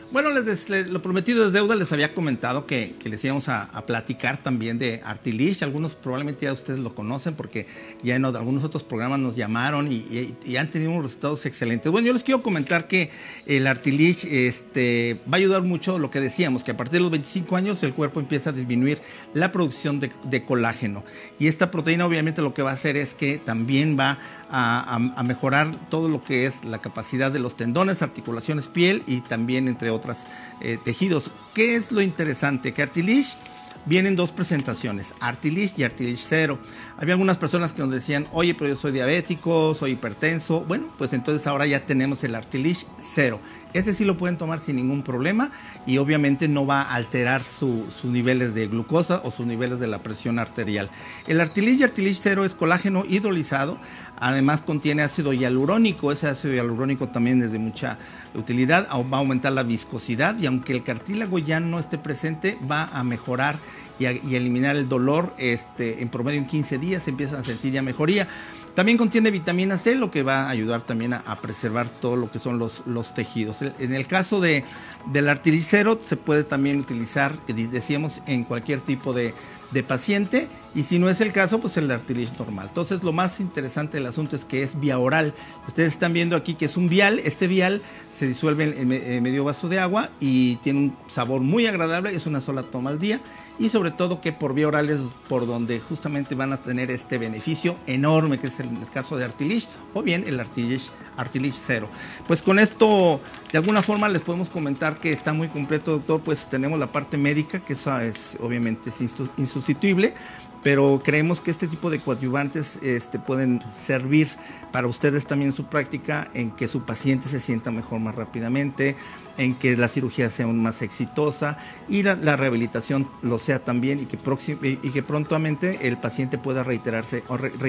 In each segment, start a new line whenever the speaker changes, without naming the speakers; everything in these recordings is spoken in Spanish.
Bueno, lo prometido es deuda. Les había comentado que les íbamos a platicar también de Artilich. Algunos probablemente ya ustedes lo conocen porque ya en algunos otros programas nos llamaron y han tenido unos resultados excelentes. Bueno, yo les quiero comentar que el Artilich va a ayudar mucho lo que decíamos, que a partir de los 25 años el cuerpo empieza a disminuir la producción de colágeno. Y esta proteína obviamente lo que va a hacer es que también va a mejorar todo lo que es la capacidad de los tendones, articulaciones, piel y también entre otros tejidos. ¿Qué es lo interesante? Que Artilich vienen dos presentaciones, Artilich y Artilich 0. Había algunas personas que nos decían, oye, pero yo soy diabético, soy hipertenso. Bueno, pues entonces ahora ya tenemos el Artilich 0. Ese sí lo pueden tomar sin ningún problema y obviamente no va a alterar sus niveles de glucosa o sus niveles de la presión arterial. El Artilich y Artilich 0 es colágeno hidrolizado, además contiene ácido hialurónico. Ese ácido hialurónico también es de mucha utilidad, va a aumentar la viscosidad y aunque el cartílago ya no esté presente, va a mejorar y eliminar el dolor. En promedio en 15 días se empiezan a sentir ya mejoría. También contiene vitamina C, lo que va a ayudar también a preservar todo lo que son los tejidos. En el caso del Artilich 0 se puede también utilizar, que decíamos, en cualquier tipo de paciente, y si no es el caso, pues el Artilich normal. Entonces lo más interesante del asunto es que es vía oral. Ustedes están viendo aquí que es un vial. Este vial se disuelve en medio vaso de agua y tiene un sabor muy agradable, es una sola toma al día y sobre todo que por vía oral es por donde justamente van a tener este beneficio enorme que es el caso de Artilich o bien el Artilich 0. Pues con esto de alguna forma les podemos comentar que está muy completo, doctor. Pues tenemos la parte médica, que esa es obviamente insustituible, pero creemos que este tipo de coadyuvantes pueden servir para ustedes también en su práctica, en que su paciente se sienta mejor más rápidamente, en que la cirugía sea aún más exitosa y la rehabilitación lo sea también, y que prontamente el paciente pueda reintegrarse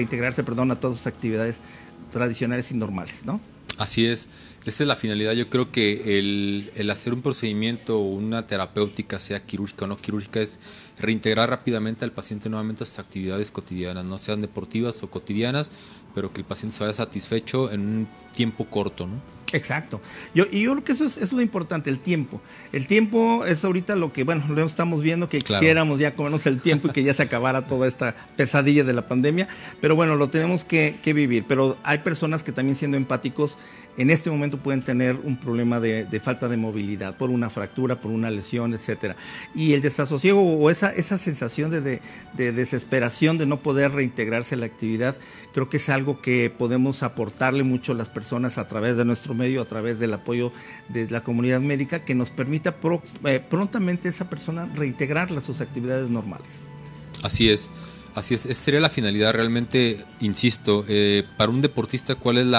a todas sus actividades tradicionales y normales, ¿no?
Así es, esa es la finalidad. Yo creo que el hacer un procedimiento o una terapéutica, sea quirúrgica o no quirúrgica, es reintegrar rápidamente al paciente nuevamente a sus actividades cotidianas, no sean deportivas o cotidianas, pero que el paciente se vaya satisfecho en un tiempo corto, ¿no?
Exacto. Yo creo que eso es lo importante, el tiempo. El tiempo es ahorita lo que, bueno, lo estamos viendo, que claro, quisiéramos ya comernos el tiempo y que ya se acabara toda esta pesadilla de la pandemia, pero bueno, lo tenemos que vivir. Pero hay personas que también, siendo empáticos, en este momento pueden tener un problema de falta de movilidad por una fractura, por una lesión, etcétera. Y el desasosiego o esa sensación de desesperación de no poder reintegrarse a la actividad, creo que es algo que podemos aportarle mucho a las personas a través de nuestro medio, a través del apoyo de la comunidad médica, que nos permita prontamente esa persona reintegrarla a sus actividades normales.
Así es. Esa sería la finalidad realmente, insisto. Para un deportista, ¿cuál es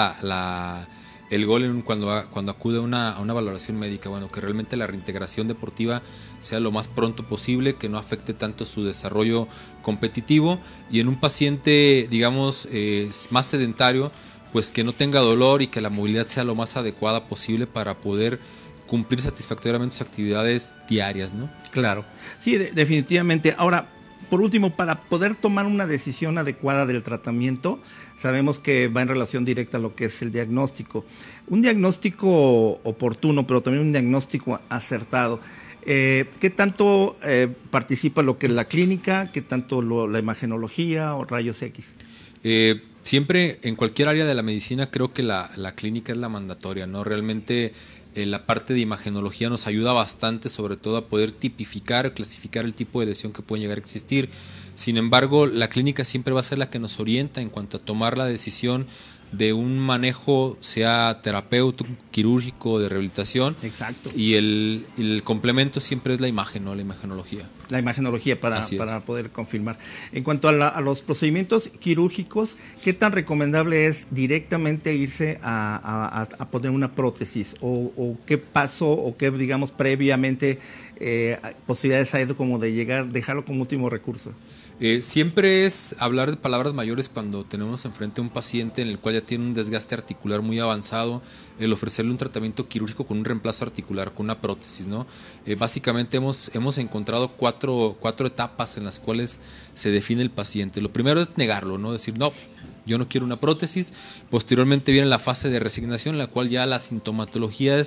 el gol cuando acude a una valoración médica? Bueno, que realmente la reintegración deportiva sea lo más pronto posible, que no afecte tanto su desarrollo competitivo, y en un paciente, digamos, más sedentario, pues que no tenga dolor y que la movilidad sea lo más adecuada posible para poder cumplir satisfactoriamente sus actividades diarias, ¿no?
Claro, sí, definitivamente. Ahora, por último, para poder tomar una decisión adecuada del tratamiento, sabemos que va en relación directa a lo que es el diagnóstico. Un diagnóstico oportuno, pero también un diagnóstico acertado. ¿Qué tanto participa lo que es la clínica? ¿Qué tanto la imagenología o rayos X?
Siempre, en cualquier área de la medicina, creo que la clínica es la mandatoria, ¿no? Realmente la parte de imagenología nos ayuda bastante, sobre todo a poder tipificar o clasificar el tipo de lesión que puede llegar a existir. Sin embargo, la clínica siempre va a ser la que nos orienta en cuanto a tomar la decisión de un manejo, sea terapéutico, quirúrgico, de rehabilitación.
Exacto.
Y el complemento siempre es la imagen, ¿no? La imagenología.
La imagenología para poder confirmar. En cuanto a los procedimientos quirúrgicos, ¿qué tan recomendable es directamente irse a poner una prótesis? ¿O qué paso o qué, digamos, previamente posibilidades hay como de dejarlo como último recurso?
Siempre es hablar de palabras mayores cuando tenemos enfrente a un paciente en el cual ya tiene un desgaste articular muy avanzado, el ofrecerle un tratamiento quirúrgico con un reemplazo articular, con una prótesis, ¿no? Básicamente hemos encontrado cuatro etapas en las cuales se define el paciente. Lo primero es negarlo, ¿no? Decir, no, yo no quiero una prótesis. Posteriormente viene la fase de resignación, en la cual ya la sintomatología es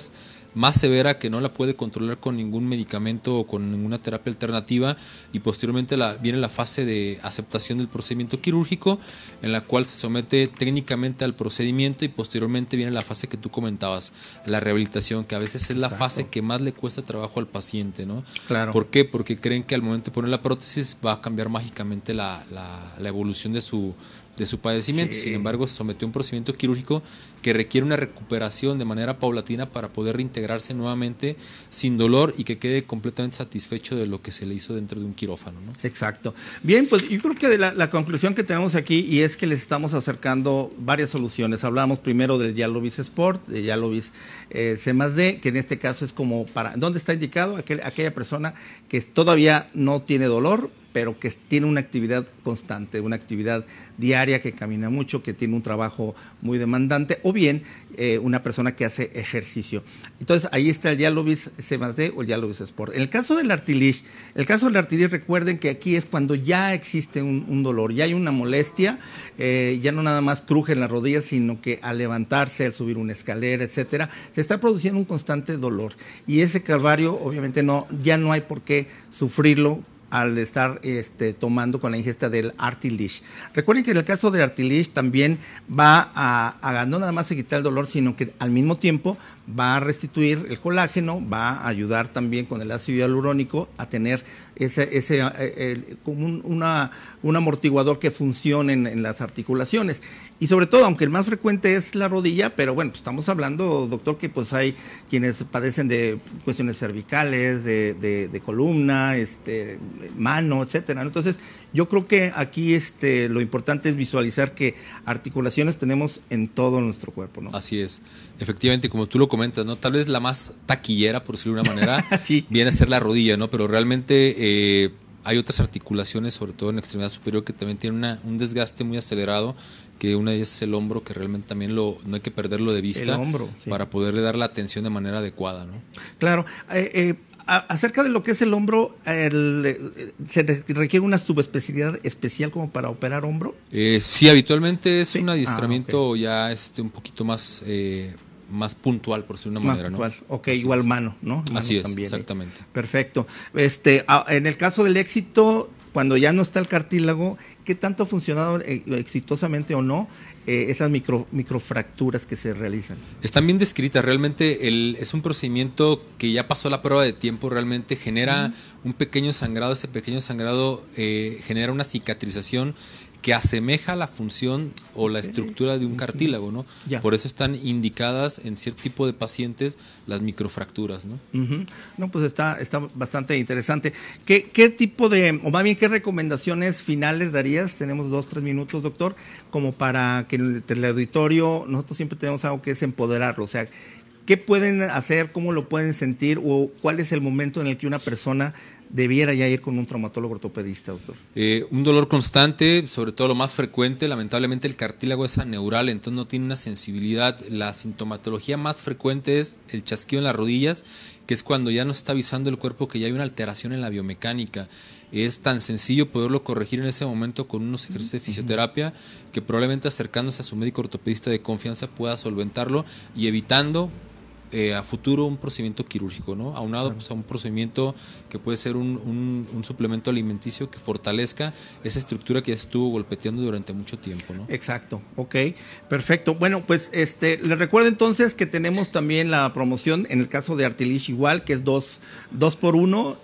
más severa que no la puede controlar con ningún medicamento o con ninguna terapia alternativa, y posteriormente viene la fase de aceptación del procedimiento quirúrgico, en la cual se somete técnicamente al procedimiento, y posteriormente viene la fase que tú comentabas, la rehabilitación, que a veces es la fase que más le cuesta trabajo al paciente, ¿no?
Claro.
¿Por qué? Porque creen que al momento de poner la prótesis va a cambiar mágicamente la evolución de su padecimiento.
Sí.
Sin embargo, se sometió a un procedimiento quirúrgico que requiere una recuperación de manera paulatina para poder reintegrarse nuevamente sin dolor y que quede completamente satisfecho de lo que se le hizo dentro de un quirófano, ¿no?
Exacto. Bien, pues yo creo que de la conclusión que tenemos aquí, y es que les estamos acercando varias soluciones. Hablamos primero del Yalovis Sport, de Yalovis C+D, que en este caso es como para, ¿dónde está indicado? Aquella persona que todavía no tiene dolor, pero que tiene una actividad constante, una actividad diaria, que camina mucho, que tiene un trabajo muy demandante, o bien una persona que hace ejercicio. Entonces, ahí está el Yalovis C+D o el Yalovis Sport. En el caso del Artilich, recuerden que aquí es cuando ya existe un dolor, ya hay una molestia, ya no nada más cruje en las rodillas, sino que al levantarse, al subir una escalera, etcétera, se está produciendo un constante dolor. Y ese calvario, obviamente, ya no hay por qué sufrirlo al estar tomando con la ingesta del Artilich. Recuerden que en el caso del Artilich también va a no nada más a quitar el dolor, sino que al mismo tiempo va a restituir el colágeno, va a ayudar también con el ácido hialurónico a tener como un amortiguador que funcione en las articulaciones. Y sobre todo, aunque el más frecuente es la rodilla, pero bueno, pues estamos hablando, doctor, que pues hay quienes padecen de cuestiones cervicales, de columna, mano, etcétera. Entonces, yo creo que aquí lo importante es visualizar que articulaciones tenemos en todo nuestro cuerpo, ¿no?
Así es. Efectivamente, como tú lo comentas, ¿no? Tal vez la más taquillera, por decirlo de una manera,
sí,
viene a ser la rodilla, ¿no? Pero realmente hay otras articulaciones, sobre todo en la extremidad superior, que también tienen un desgaste muy acelerado, que una de ellas es el hombro, que realmente también no hay que perderlo de vista,
el hombro, sí,
para poderle dar la atención de manera adecuada, ¿no?
Claro. Acerca de lo que es el hombro, ¿se requiere una subespecialidad especial como para operar hombro?
Sí, habitualmente es
¿Sí?
un adiestramiento
Okay.
ya un poquito más puntual, por decirlo de una manera,
puntual.
¿no?
Ok,
Así
igual
es.
mano, ¿no? Mano
Así es,
también,
exactamente.
Perfecto. En el caso del éxito, cuando ya no está el cartílago, ¿qué tanto ha funcionado exitosamente o no esas microfracturas que se realizan?
Están bien descritas, realmente es un procedimiento que ya pasó la prueba de tiempo, realmente genera un pequeño sangrado, ese pequeño sangrado genera una cicatrización que asemeja la función o la estructura de un cartílago, ¿no?
Ya.
Por eso están indicadas en cierto tipo de pacientes las microfracturas, ¿no?
No, pues está bastante interesante. ¿Qué tipo o más bien, qué recomendaciones finales darías? Tenemos 2-3 minutos, doctor, como para que en el auditorio, nosotros siempre tenemos algo que es empoderarlo, o sea, ¿qué pueden hacer? ¿Cómo lo pueden sentir? ¿O cuál es el momento en el que una persona debiera ya ir con un traumatólogo ortopedista, doctor?
Un dolor constante, sobre todo lo más frecuente, lamentablemente el cartílago es aneural, entonces no tiene una sensibilidad. La sintomatología más frecuente es el chasquido en las rodillas, que es cuando ya nos está avisando el cuerpo que ya hay una alteración en la biomecánica. Es tan sencillo poderlo corregir en ese momento con unos ejercicios de fisioterapia, que probablemente acercándose a su médico ortopedista de confianza pueda solventarlo y evitando a futuro un procedimiento quirúrgico, ¿no? Aunado pues, a un procedimiento que puede ser un suplemento alimenticio que fortalezca esa estructura que ya estuvo golpeteando durante mucho tiempo, ¿no?
Exacto, ok, perfecto. Bueno, pues les recuerdo entonces que tenemos también la promoción en el caso de Artilich igual, que es 2 por 1.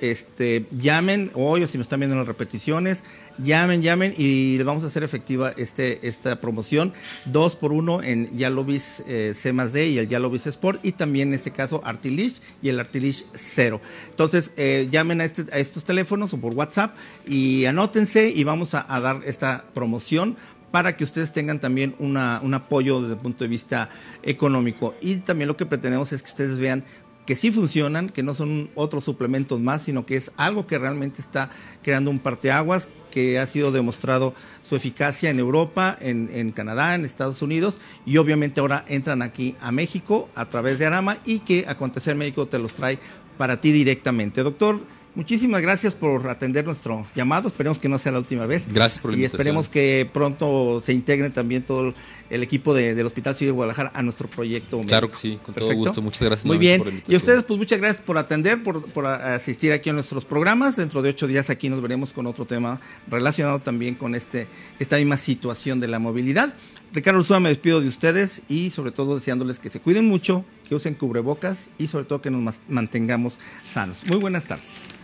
Llamen hoy, o si nos están viendo en las repeticiones, llamen y les vamos a hacer efectiva esta promoción 2 por 1 en Yalovis C+D y el Yalovis Sport, y también en este caso Artilich y el Artilich 0. Entonces llamen a estos teléfonos o por WhatsApp y anótense, y vamos a dar esta promoción para que ustedes tengan también un apoyo desde el punto de vista económico. Y también lo que pretendemos es que ustedes vean que sí funcionan, que no son otros suplementos más, sino que es algo que realmente está creando un parteaguas, que ha sido demostrado su eficacia en Europa, en Canadá, en Estados Unidos, y obviamente ahora entran aquí a México a través de Arama, y que Acontecer México te los trae para ti directamente. Doctor, Muchísimas gracias por atender nuestro llamado, esperemos que no sea la última vez.
Gracias por la invitación.
Y esperemos que pronto se integren también todo el equipo del Hospital Civil de Guadalajara a nuestro proyecto médico.
Claro que sí, con todo gusto. Muchas gracias.
Muy bien,
por la
y a ustedes pues muchas gracias por atender, por asistir aquí a nuestros programas. Dentro de 8 días aquí nos veremos con otro tema relacionado también con esta misma situación de la movilidad. Ricardo Ursúa, me despido de ustedes y sobre todo deseándoles que se cuiden mucho, que usen cubrebocas y sobre todo que nos mantengamos sanos. Muy buenas tardes.